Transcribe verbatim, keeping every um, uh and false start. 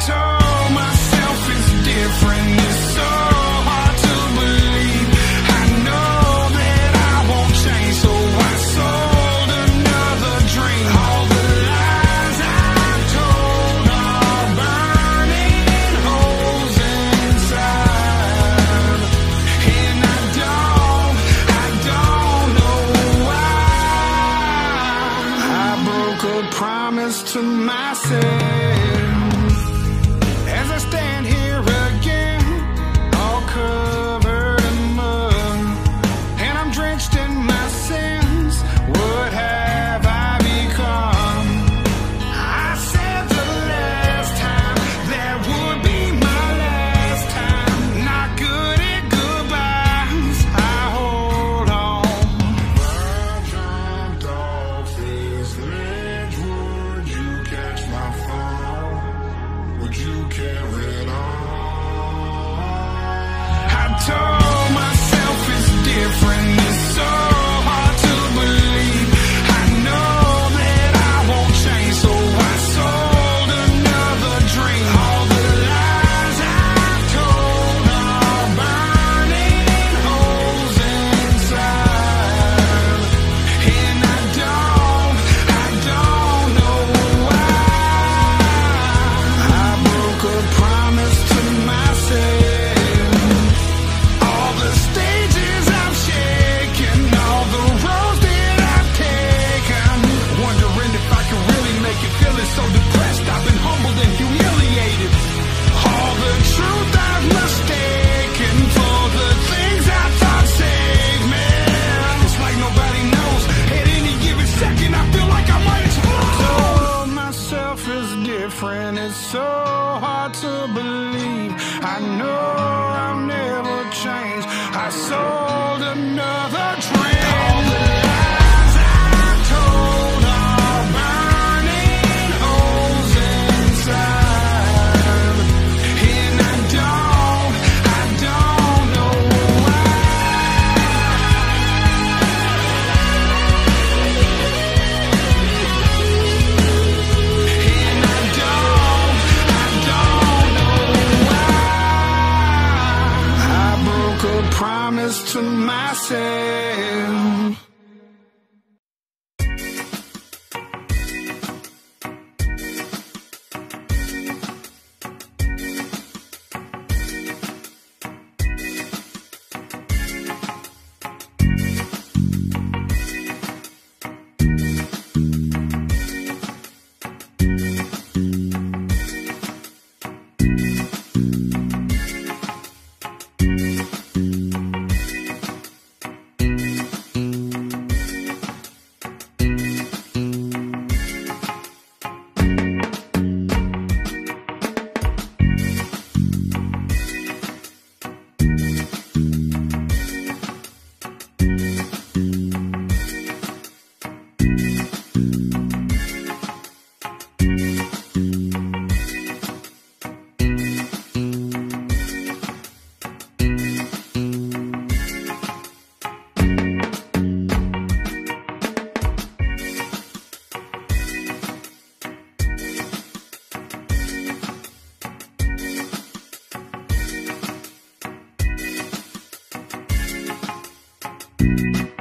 told myself it's different, it's so hard to believe. I know that I won't change, so I sold another dream. All the lies I've told are burning holes inside, and I don't, I don't know why. I broke a promise to myself as I stand here again, all covered in mud, and I'm drenched in my sins. What have I become? I said the last time that would be my last time. Not good at goodbyes, I hold on. I jumped off this ledge, would you catch my fall? Would you carry it on? I told myself it's different, it's so hard to believe. I know that I won't change, so I sold another dream. All the lies I've told are burning holes inside, and I don't, I don't know why. I broke a promise to myself. All the stages I've shaken, all the roads that I've taken, wondering if I can really make it, feeling so depressed. I've been humbled and humiliated. All the truth I've mistaken for the things I thought saved me. It's like nobody knows. At any given second, I feel like I might explode. Told myself it's different, it's so hard to believe. I know I'll never change. I sold another dream. All the lies I've told are burning holes inside, and I don't, I don't know why. And I don't, I don't know why. I broke a promise to myself. You